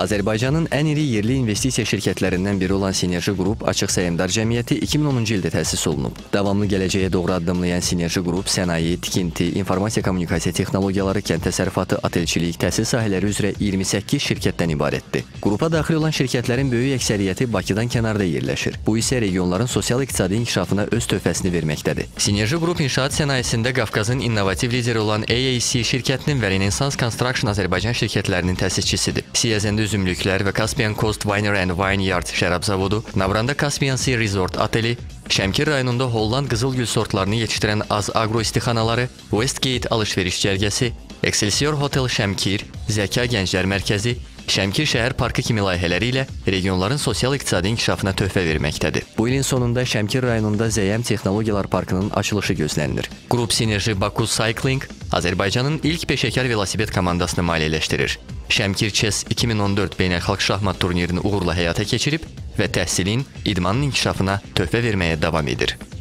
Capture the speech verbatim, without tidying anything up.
Azərbaycanın ən iri yerli investisiya şirkətlərindən biri olan Sinerji Qrup Açıq Səhmdar Cəmiyyəti iki min onuncu ildə təsis olunub. Davamlı gələcəyə doğru addımlayan Sinerji Qrup sənaye, tikinti, informasiya kommunikasiya texnologiyaları, kənd təsərrüfatı, otelçilik, təhsil sahələri üzrə iyirmi səkkiz şirkətdən ibarətdir. Qrupa daxil olan şirkətlərin böyük əksəriyyəti Bakıdan kənarda yerləşir. Bu isə regionların sosial-iqtisadi inkişafına öz töhfəsini verməkdədir. Sinerji Qrup inşaat sənayesində Qafqazın innovativ lideri olan A A C şirkətinin və Renaissance Construction Azərbaycan şirkətlərinin təsisçisidir. Siyəzəndə üzümlüklər və Caspian Coast Winery and Vineyard şərab zavodu, Navranda Caspian Sea Resort oteli, Şəmkir rayonunda Holland qızılgül sortlarını yetişdirən Az Agro istixanaları, Westgate alış-veriş cərgəsi, Excelsior Hotel Şəmkir, Zəka Gənclər Mərkəzi, Şəmkir şəhər parkı kimi layihələri ilə regionların sosial-iqtisadi inkişafına töhfə verməkdədir. Bu ilin sonunda Şəmkir rayonunda Zəyəm Texnologiyalar Parkının açılışı gözlənilir. Qrup Sinerji Baku Cycling Azərbaycanın ilk peşəkar velosiped komandasını maliyyələşdirir. Şəmkir Chess iki min on dörd beynəlxalq şahmat turnirini uğurla həyata keçirib və təhsilin, idmanın inkişafına töhfə verməyə davam edir.